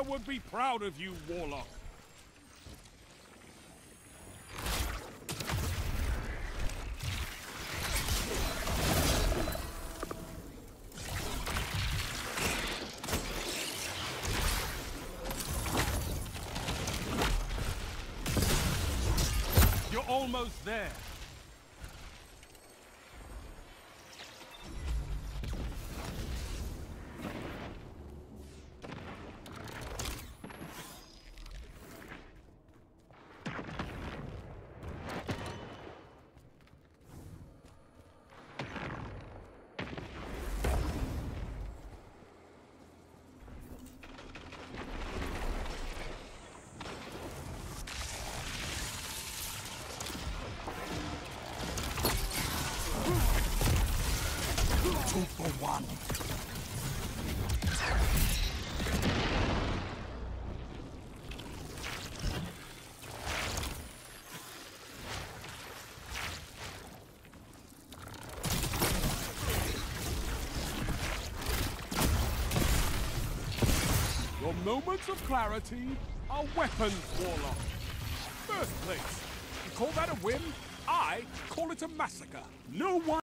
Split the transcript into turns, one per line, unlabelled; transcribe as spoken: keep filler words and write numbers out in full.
would be proud of you, Warlock. You're almost there.
Two for one.
Your moments of clarity are weapons, Warlock. First place. You call that a win? I call it a massacre. No one